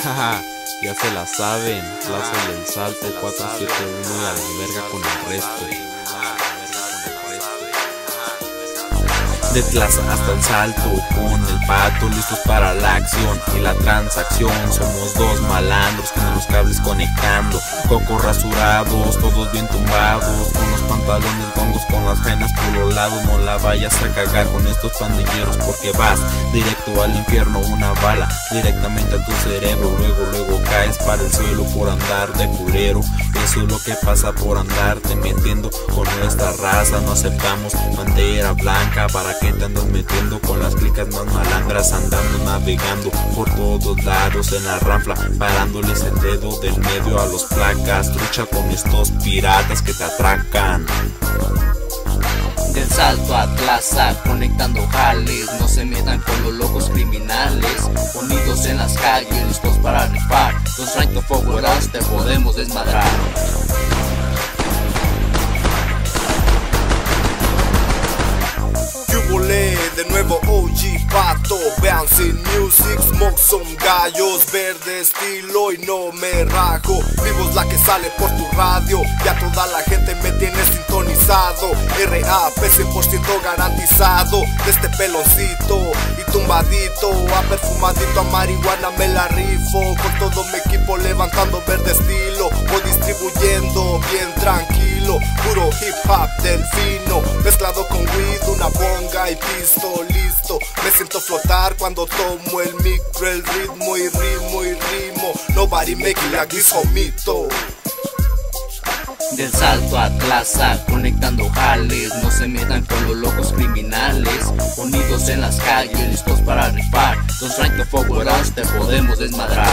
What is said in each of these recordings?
Jaja, ya se la saben, Plaza y El Salto 471 y a la verga con el resto. De Plaza hasta El Salto, con el pato listos para la acción y la transacción. Somos dos malandros con los cables conectando, cocos rasurados, todos bien tumbados, con los pantalones gongos, con las jainas por los lados. No la vayas a cagar con estos pandilleros, porque vas directo al infierno, una bala directamente a tu cerebro. Luego caes para el suelo por andar de culero. Eso es lo que pasa por andarte metiendo con nuestra raza. No aceptamos bandera blanca, ¿para qué te andas metiendo con las clicas más malandras? Andando navegando por todos lados en la ranfla, parándoles el dedo del medio a los placas. Trucha con estos piratas que te atracan. Del Salto a Plaza, conectando jales, no se metan con los locos criminales. Unidos en las calles, listos para rifar. Los Right of Fogueras te podemos desmadrar. De nuevo OG Pato, vean sin music, smoke son gallos, verde estilo y no me rajo. Vivo es la que sale por tu radio, ya toda la gente me tiene sintonizado. RAP 100% garantizado, de este peloncito y tumbadito a perfumadito a marihuana me la rifo. Con todo mi equipo levantando verde estilo, voy distribuyendo bien tranquilo. Puro hip hop del fino, mezclado con weed, una bonga y pisto listo. Me siento flotar cuando tomo el micro, el ritmo y rimo. Nobody make it like this homito. Del Salto a Plaza, conectando jales, no se metan con los locos criminales. Unidos en las calles, listos para rifar. Los Right of Fogueras te podemos desmadrar.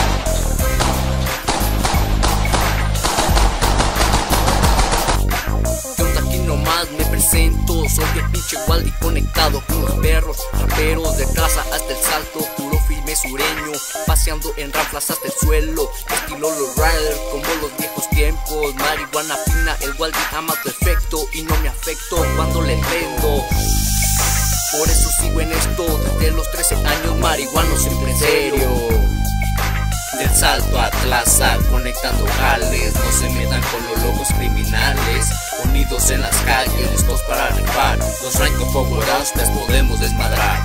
Me presento, soy el pinche Waldi conectado con los perros raperos de Plaza hasta El Salto, puro filme sureño, paseando en ranflas hasta el suelo, estilo los riders como los viejos tiempos, marihuana fina, el Waldi ama tu efecto y no me afecto cuando le prendo. Por eso sigo en esto desde los 13 años, marihuano siempre en serio. Del Salto a Plaza, conectando jales, no se metan con los locos criminales. Unidos en las calles, listos para rifar. Los Right of Fogueras te podemos desmadrar.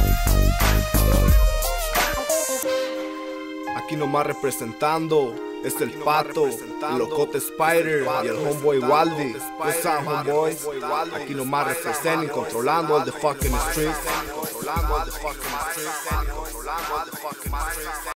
Aquí nomás representando, es el Pato, el Locote Spider y el Homeboy Waldi. What's up, homeboys? Aquí nomás representan y controlando all the fucking streets.